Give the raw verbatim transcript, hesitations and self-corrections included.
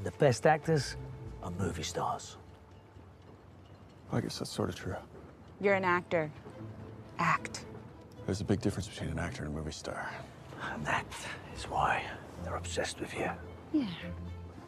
the best actors are movie stars. I guess that's sort of true. You're an actor. Act. There's a big difference between an actor and a movie star. And that is why they're obsessed with you. Yeah.